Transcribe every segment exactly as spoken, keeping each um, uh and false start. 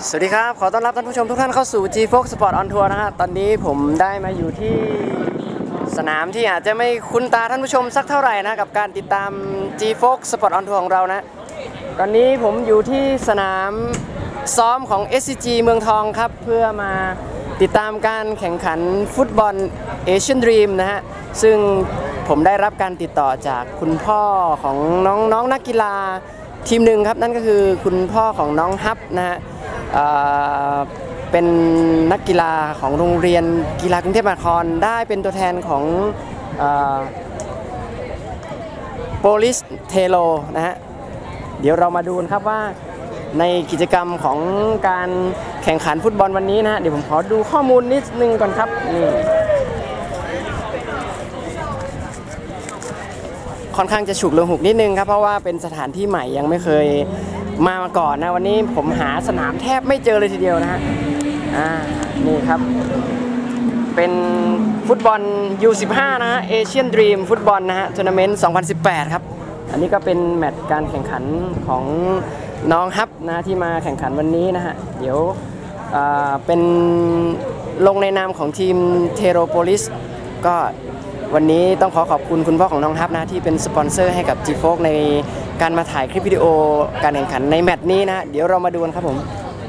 สวัสดีครับขอต้อนรับท่านผู้ชมทุกท่านเข้าสู่ G Fox Sport on Tour นะฮะตอนนี้ผมได้มาอยู่ที่สนามที่อาจจะไม่คุ้นตาท่านผู้ชมสักเท่าไหร่นะกับการติดตาม G Fox Sport on Tour ของเรานะตอนนี้ผมอยู่ที่สนามซ้อมของ เอส ซี จี เมืองทองครับเพื่อมาติดตามการแข่งขันฟุตบอล Asian Dream นะฮะซึ่งผมได้รับการติดต่อจากคุณพ่อของน้องน้องนักกีฬาทีมหนึ่งครับนั่นก็คือคุณพ่อของน้องฮับนะฮะเป็นนักกีฬาของโรงเรียนกีฬากรุงเทพมหานครได้เป็นตัวแทนของโปลิสเทโลนะฮะเดี๋ยวเรามาดูกันครับว่าในกิจกรรมของการแข่งขันฟุตบอลวันนี้นะฮะเดี๋ยวผมขอดูข้อมูลนิดนึงก่อนครับนี่ค่อนข้างจะฉุกละหุกนิดนึงครับเพราะว่าเป็นสถานที่ใหม่ยังไม่เคยมามาก่อนนะวันนี้ผมหาสนามแทบไม่เจอเลยทีเดียวนะฮะอ่านี่ครับเป็นฟุตบอล ยู สิบห้า นะฮะ Asian Dream ฟุตบอลนะฮะทัวร์นาเมนต์ สองพันสิบแปด ครับอันนี้ก็เป็นแมตช์การแข่งขันของน้องฮับนะที่มาแข่งขันวันนี้นะฮะเดี๋ยวเป็นลงในนามของทีมเทโรโปลิสก็วันนี้ต้องขอขอบคุณคุณพ่อของน้องฮับนะที่เป็นสปอนเซอร์ให้กับ G Fox ในการมาถ่ายคลิปวิดีโอการแข่งขันในแมตช์นี้นะเดี๋ยวเรามาดูกันครับผม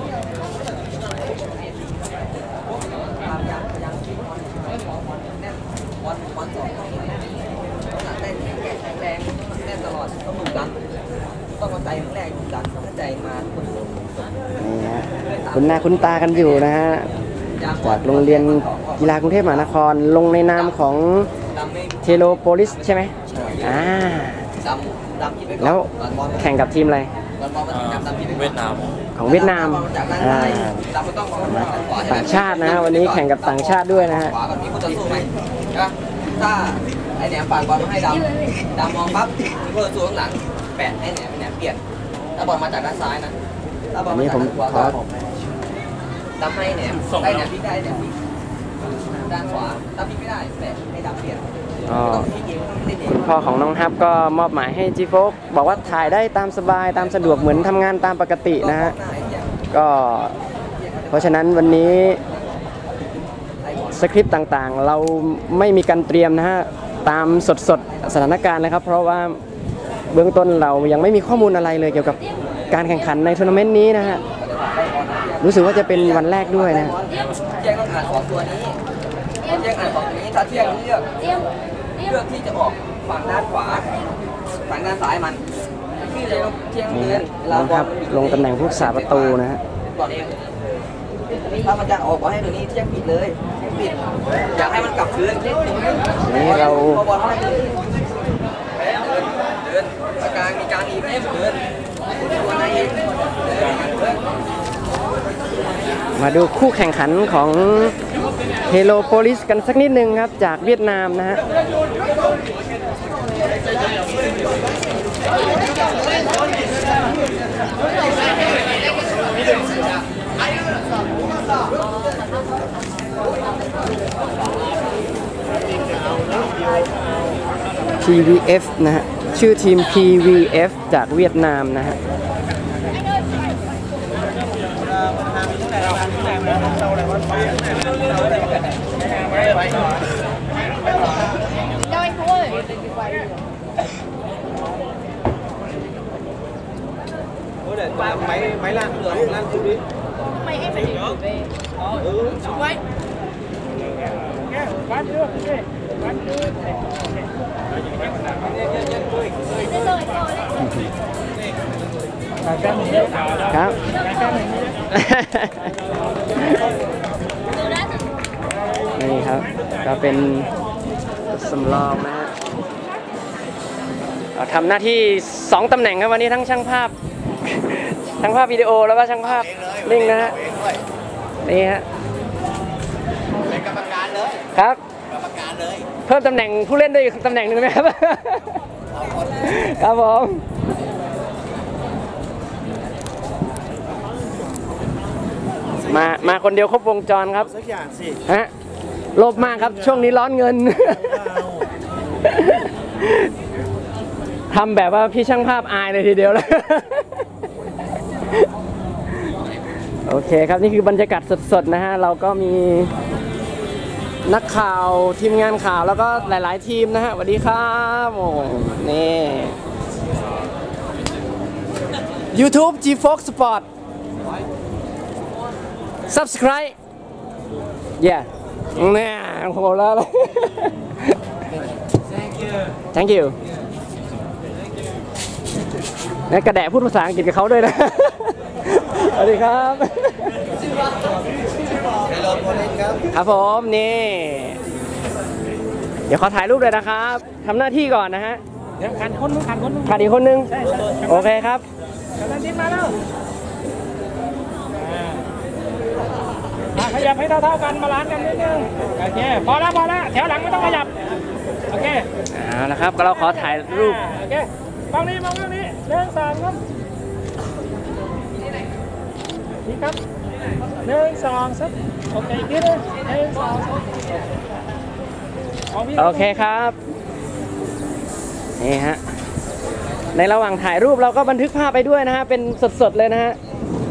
นี่ฮะคุณหน้าคุณตากันอยู่นะฮะจากโรงเรียนกีฬากรุงเทพมหานครลงในนามของเทโลโปลิสใช่ไหมอ่าแล้วแข่งกับทีมอะไรเวียดนามของเวียดนามอ่าต่างชาตินะวันนี้แข่งกับต่างชาติด้วยนะฮะถ้าไอ้แหนมฝากบอลมาให้ดำดำมองปั๊บเพื่อตัวข้างหลังแปะให้แหนมแหนมเปลี่ยนถ้าบอลมาจากด้านซ้ายนะถ้าบอลมาจากด้านขวาก็ดำให้แหนมได้แหนมพลิกได้แหนมพลิกด้านขวาถ้าพลิกไม่ได้แปะให้ดำเปลี่ยนคุณพ่อของน้องฮับก็มอบหมายให้ G Fox บอกว่าถ่ายได้ตามสบายตามสะดวกเหมือนทำงานตามปกตินะฮะก็เพราะฉะนั้นวันนี้สคริปต์ต่างๆเราไม่มีการเตรียมนะฮะตามสดๆสถานการณ์เลยครับเพราะว่าเบื้องต้นเรายังไม่มีข้อมูลอะไรเลยเกี่ยวกับการแข่งขันในทัวร์นาเมนต์นี้นะฮะรู้สึกว่าจะเป็นวันแรกด้วยนะเที่ยงต้องอ่านสองตัวนี้เที่ยงอ่านสองตัวนี้ถ้าเที่ยงเลือกเลือกที่จะออกฝั่งด้านขวาฝั่งด้านซ้ายมันที่จะเที่ยงเลือกเราครับลงตำแหน่งผู้รักษาประตูนะฮะถ้ามันจะออกมาให้ตัวนี้เที่ยงปิดเลยปิดอยากให้มันกลับคืนนี่เราบอลให้เดินเดินกลางมีการอีกเดินตัวไหนอีกมาดูคู่แข่งขันของเฮโลโปลิสกันสักนิดนึงครับจากเวียดนามนะฮะพี วี เอฟ นะฮะชื่อทีม พี วี เอฟ จากเวียดนามนะฮะ máy máy lan được lan chụp đi mày em phải chụp về ừ chụp quay bán chưa bán chưa ครับนี่ครับก็เป็นสำรองนะฮะทำหน้าที่สองตำแหน่งครับวันนี้ทั้งช่างภาพทั้งภาพวิดีโอแล้วก็ช่างภาพนิ่งนะฮะนี่ฮะเป็นกรรมการเลยครับกรรมการเลยเพิ่มตำแหน่งผู้เล่นได้อีกตำแหน่งหนึ่งไหมครับครับผมมามาคนเดียวครบวงจรครับสักอย่างสิฮะโลภมากครับช่วงนี้ร้อนเงิน ทำแบบว่าพี่ช่างภาพอายเลยทีเดียวเลยโอเคครับนี่คือบรรยากาศสดๆนะฮะเราก็มีนักข่าวทีมงานข่าวแล้วก็หลายๆทีมนะฮะสวัสดีครับโอ้นี่ YouTube G Fox Sport Subscribe Yeah เนี่ยโหแล้วเลย Thank you นี่กระแดะพูดภาษาอังกฤษกับเขาด้วยนะ สวัสดีครับครับผมนี่เดี๋ยวขอถ่ายรูปเลยนะครับทำหน้าที่ก่อนนะฮะเดี๋ยวขาดคนนึงขาดคนนึงขาดอีกคนนึงโอเคครับกำลังดิ้นมาแล้วขยับให้เท่าๆกันบาลานซ์กันนิดนึงโอเคพอแล้วพอแล้วแถวหลังไม่ต้องขยับโอเคเอาละครับก็เราขอถ่ายรูปโอเคมองนี้มองนี้เรื่องสามครับนี่ครับหนึ่งสองสักโอเคอีกนิดนึงหนึ่งสองโอเคครับนี่ฮะในระหว่างถ่ายรูปเราก็บันทึกภาพไปด้วยนะฮะเป็นสดๆเลยนะฮะ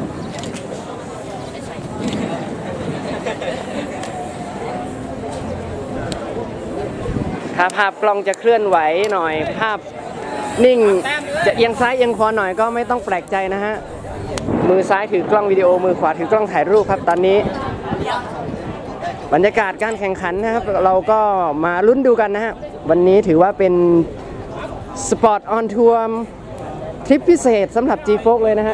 ถ้าภาพกล้องจะเคลื่อนไหวหน่อยภาพนิ่งจะเอียงซ้ายเอียงขวาหน่อยก็ไม่ต้องแปลกใจนะฮะมือซ้ายถือกล้องวิดีโอมือขวาถือกล้องถ่ายรูปครับตอนนี้บรรยากาศการแข่งขันนะครับเราก็มาลุ้นดูกันนะฮะวันนี้ถือว่าเป็นสปอร์ตออนทัวร์ทริปพิเศษสำหรับ G Fox เลยนะฮะ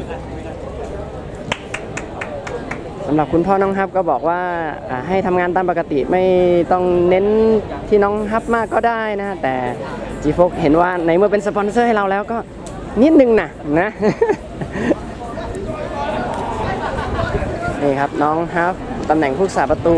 สำหรับคุณพ่อน้องฮับก็บอกว่าให้ทำงานตามปกติไม่ต้องเน้นที่น้องฮับมากก็ได้นะแต่ G Fox เห็นว่าในเมื่อเป็นสปอนเซอร์ให้เราแล้วก็นิดนึงนะนะ นี่ครับน้องฮับตำแหน่งผู้รักษาประตู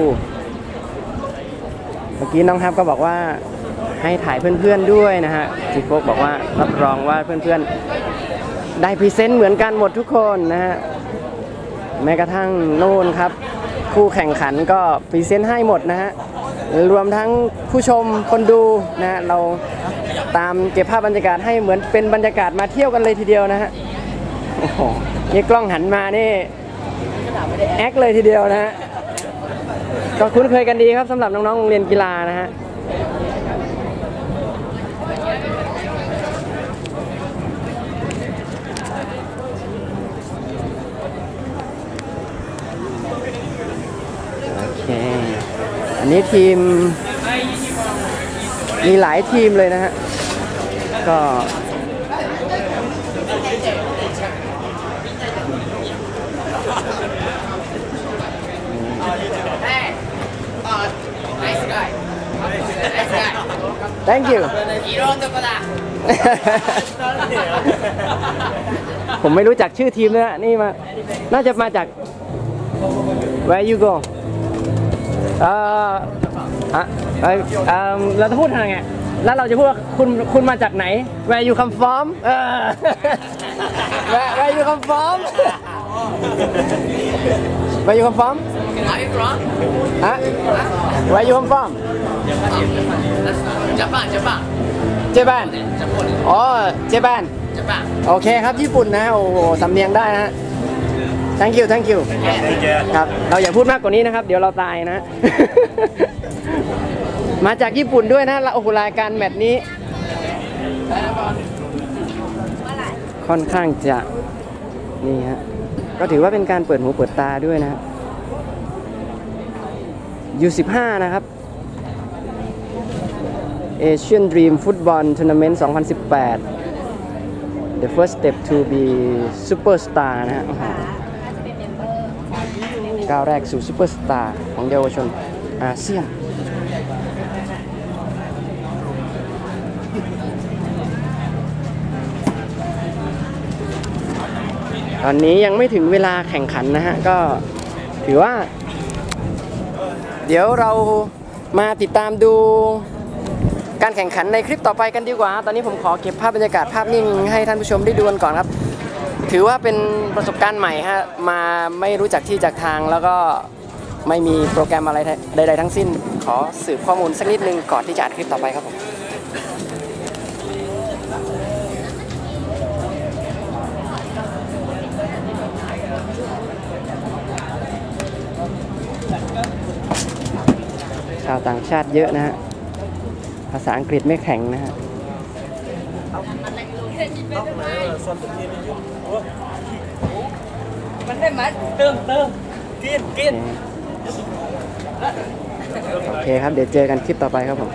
เมื่อกี้น้องฮับก็บอกว่าให้ถ่ายเพื่อนๆด้วยนะฮะG Foxบอกว่ารับรองว่าเพื่อนๆได้พรีเซนต์เหมือนกันหมดทุกคนนะฮะแม้กระทั่งโน่นครับคู่แข่งขันก็พรีเซนต์ให้หมดนะฮะรวมทั้งผู้ชมคนดูนะฮะเราตามเก็บภาพบรรยากาศให้เหมือนเป็นบรรยากาศมาเที่ยวกันเลยทีเดียวนะฮะโอ้โหนี่กล้องหันมานี่แอคเลยทีเดียวนะฮะก็คุ้นเคยกันดีครับสำหรับน้องๆโรงเรียนกีฬานะฮะโอเคอันนี้ทีมมีหลายทีมเลยนะฮะก็Thank you ผมไม่รู้จักชื่อทีมเลยนะนี่มาน่าจะมาจาก Where you go เอ่ออ่ะเอ่อเราจะพูดทางไงแล้วเราจะพูดว่าคุณคุณมาจากไหน Where you come from เออ Where Where you come from Where you come from Are you from ฮะ Where you come from Japan Japan เจแปนอ๋อเจแปน Japan โอเคครับญี่ปุ่นนะโอ้โหสำเนียงได้นะ thank you thank you ครับเราอย่าพูดมากกว่านี้นะครับเดี๋ยวเราตายนะ มาจากญี่ปุ่นด้วยนะโอ้โหรายการแมตช์นี้ค่อนข้างจะนี่ฮะก็ถือว่าเป็นการเปิดหูเปิดตาด้วยนะ ยู สิบห้า นะครับ Asian Dream Football Tournament สองพันสิบแปด The first step to be superstar นะฮะก้าวแรกสู่ซูเปอร์สตาร์ของเยาวชนอาเซียนตอนนี้ยังไม่ถึงเวลาแข่งขันนะฮะก็ถือว่าเดี๋ยวเรามาติดตามดูการแข่งขันในคลิปต่อไปกันดีกว่าตอนนี้ผมขอเก็บภาพบรรยากาศภาพนิ่งให้ท่านผู้ชมได้ดูกันก่อนครับถือว่าเป็นประสบการณ์ใหม่ฮะมาไม่รู้จักที่จากทางแล้วก็ไม่มีโปรแกรมอะไรใดๆทั้งสิ้นขอสืบข้อมูลสักนิดนึงก่อนที่จะอัดคลิปต่อไปครับผมชาวต่างชาติเยอะนะฮะภาษาอังกฤษไม่แข็งนะฮะมันได้ไหมเติมเติมกินกินโอเคครับเดี๋ยวเจอกันคลิปต่อไปครับผม